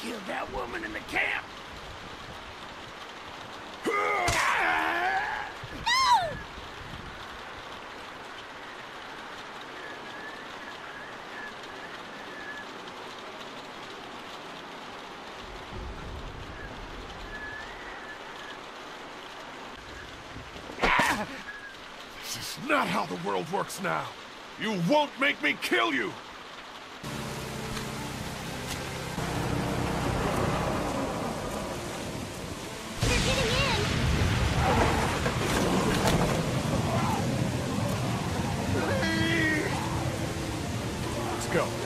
killed that woman in the camp. No! This is not how the world works now. You won't make me kill you! They're getting in! Let's go.